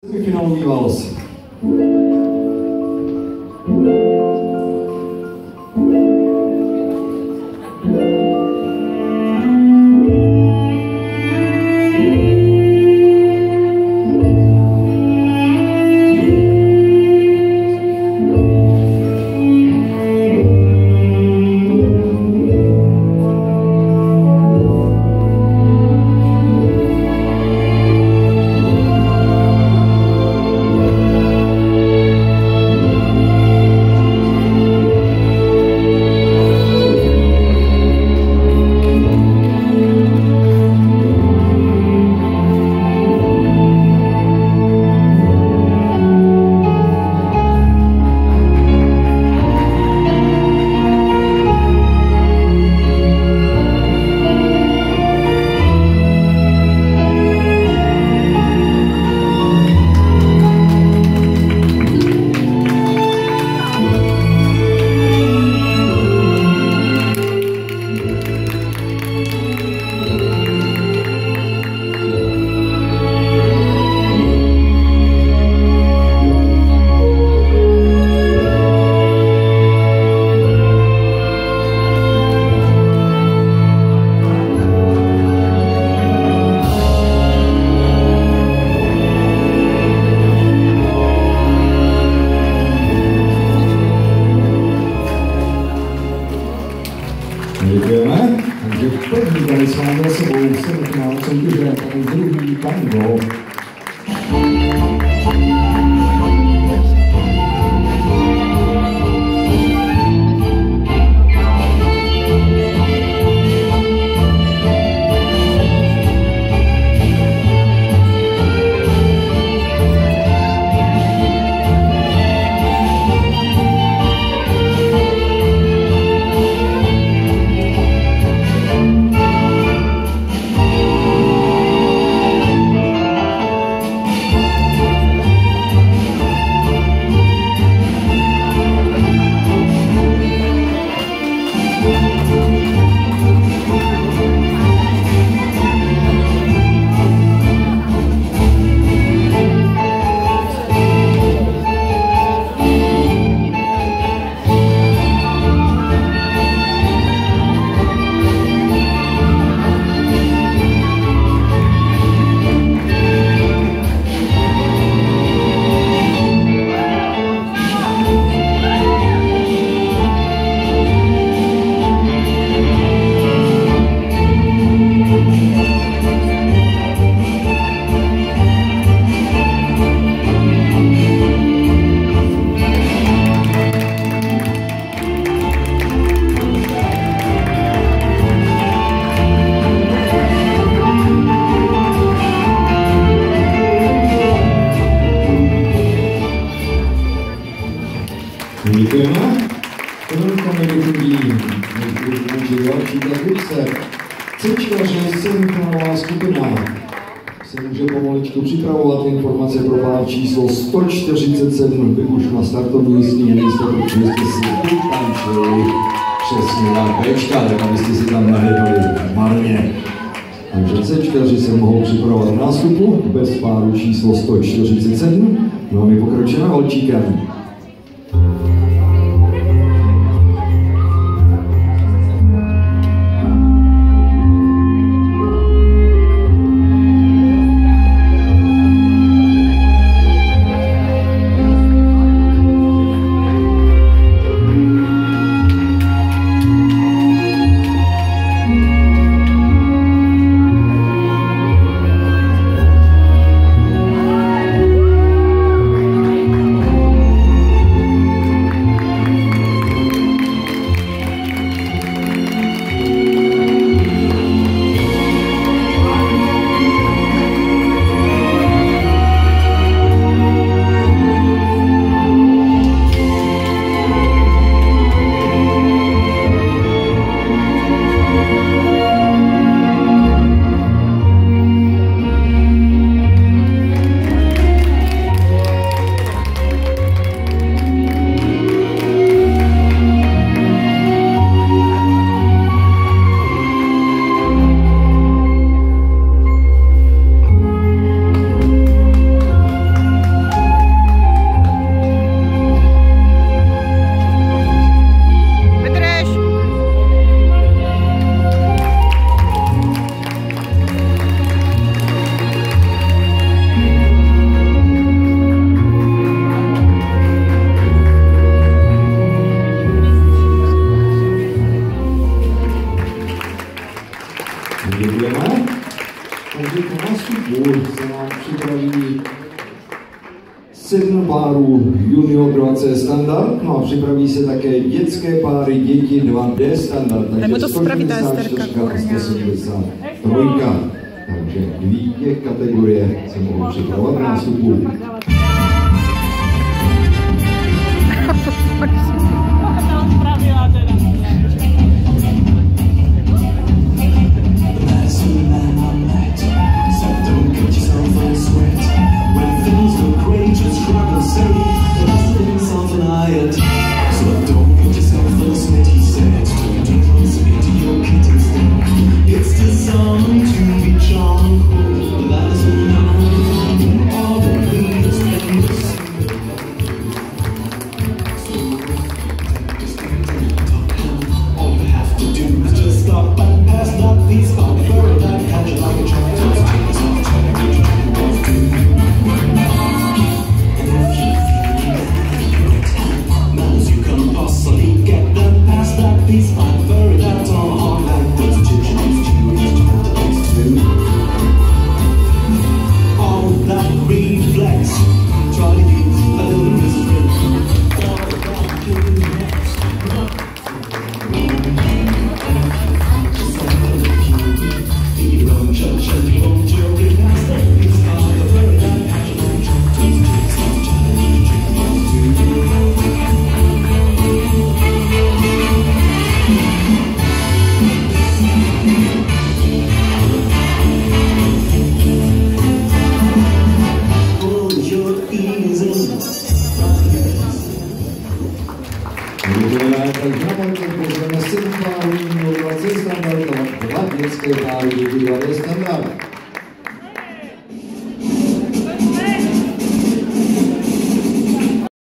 Semifinálový vals. Děkujeme. Takže první tady s vámi za sebou semifinále soutěže, tady druhý tango. Děkujeme. Komunikace nevědí, může další takvice. Cvičkaři, semifinálová skupina se může pomaličku připravovat. Informace pro pár číslo 147. Vy už na startovní listině nejste, protože jste si vytančili přesně na Bčka, tak abyste si tam nahledali marně. Takže cvičkaři se mohou připravovat k nástupu bez páru číslo 147. No a my pokračujeme holčíkem. 7 párů junior 2C standard, no a připraví se také dětské páry děti 2D standard, takže 164 a 173. Takže 2 kategorie se mohou připravovat k nástupu. Takže na Martin pozveme 7 párů junior 2C standard a 2 dětské páry děti 2D standard.